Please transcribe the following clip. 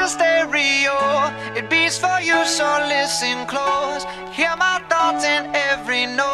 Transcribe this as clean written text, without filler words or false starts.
a stereo, it beats for you, so listen close. Hear my thoughts in every note.